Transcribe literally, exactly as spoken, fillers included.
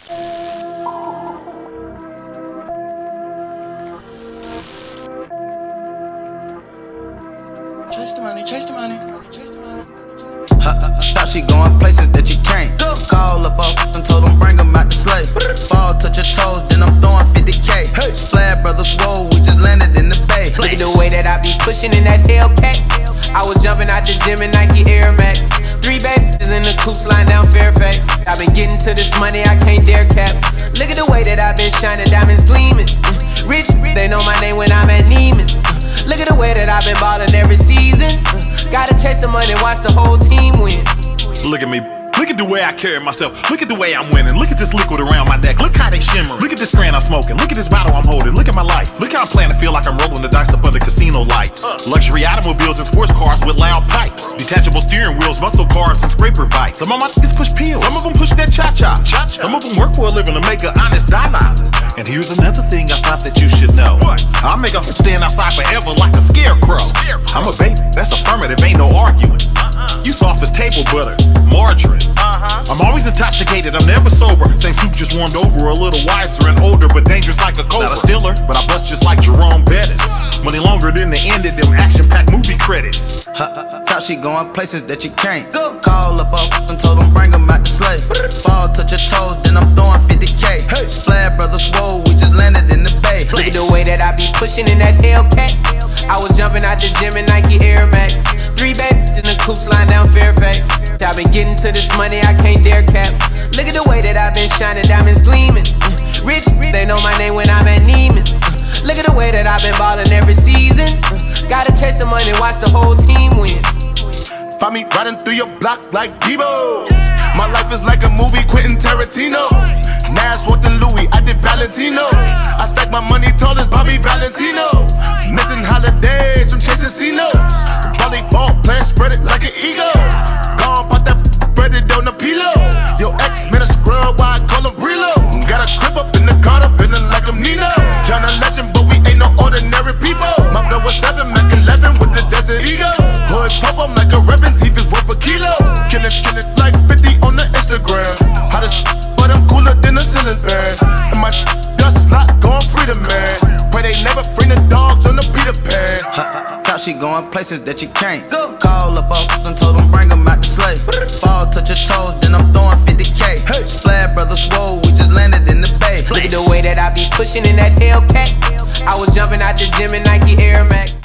Chase the money, chase the money, chase the money. Thought she going places that you can't. Call up off and told them bring them out the sleigh. Fall, touch your toes, then I'm throwing fifty K. Splash brothers, whoa, we just landed in the bay. Look at the way that I be pushing in that Hellcat. I was jumping out the gym in Nike Air Max. Three babies in the coops lying down Fairfax. I been getting to this money, I can't dare cap. Look at the way that I been shining, diamonds gleaming. Rich, they know my name when I'm at Neiman. Look at the way that I've been ballin' every season. Gotta chase the money, watch the whole team win. Look at me. Look at the way I carry myself. Look at the way I'm winning. Look at this liquid around my neck. Look how they shimmer. Look at this strand I'm smoking. Look at this bottle I'm holding. Look at my life. Look how I'm playing to feel like I'm rolling the dice up under casino lights. Luxury automobiles and sports cars with loud pipes. Detachable steering wheels, muscle cars, and scraper bikes. Some of my niggas push pills. Some of them push that cha-cha. Some of them work for a living to make an honest dollar. And here's another thing I thought that you should know. I'll make a stand outside forever like a scarecrow. I'm a baby, that's affirmative, ain't no arguing. You soft as table butter, margarine. I'm always intoxicated, I'm never sober. Same soup just warmed over, a little wiser and older, but dangerous like a cobra. Not a stiller, but I bust just like Jerome Bettis. Money longer than the end of them action-packed movie credits. Thought she going places that you can't. Call up off and told them bring them out the sleigh. Fall, touch your toes, then I'm throwing fifty K. Splash brothers, whoa, we just landed in the bay. Look at the way that I be pushing in that Hellcat. I was jumping out the gym in Nike Air Max. Three babies in the coops lying down Fairfax. I been getting to this money, I can't dare cap. Look at the way that I been shining, diamonds gleaming. Rich, they know my name when I'm at Neiman. Look at the way that I've been ballin' every season. Gotta chase the money, watch the whole team win. Find me riding through your block like Debo. My life is like a movie, Quentin Tarantino. Nas walked in Louis, I did Valentino. I stack my money tall as Bobby Valentino. Missing holidays from chasing C-notes. Volleyball playing, spread it like an eagle. Gone, pop that bread it on the pillow. Your ex man a scrub, why I call him Relo. Got a crib up in the car, feeling like I'm Nino. John a legend, but we ain't no ordinary people. My blood was seven, Mac eleven with the desert eagle. Hood pop, I'm like a reverend, teeth is worth a kilo. Kill it, kill it like fifty on the Instagram. Hottest, but I'm cooler than a ceiling fan. And my dust lot going free to man. Pray they never bring the dogs on the Peter Pan. Thought she going places that you can't. Call up off and told them bring them out the sleigh. Fall, touch your toes, then I'm throwing fifty K. Splash brothers, whoa, we just landed in the bay. Look at the way that I be pushing in that Hellcat. I was jumping out the gym in Nike Air Max.